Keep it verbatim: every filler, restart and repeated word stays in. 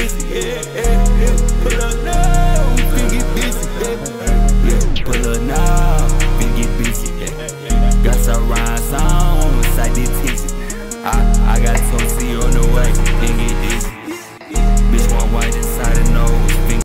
busy, yeah, yeah, yeah. Pull up now, we finna get busy, yeah, yeah. Pull up now, finna get busy, yeah. Got some rhymes on, inside this tizzy. I, I got some C on the way, finna get dizzy.